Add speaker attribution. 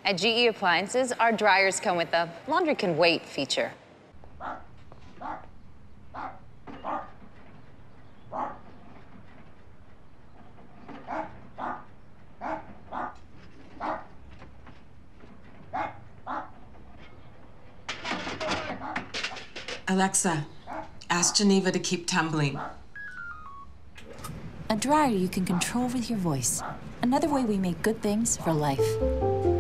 Speaker 1: At GE Appliances, our dryers come with a laundry can wait feature.
Speaker 2: Alexa, ask Geneva to keep tumbling.
Speaker 3: A dryer you can control with your voice. Another way we make good things for life.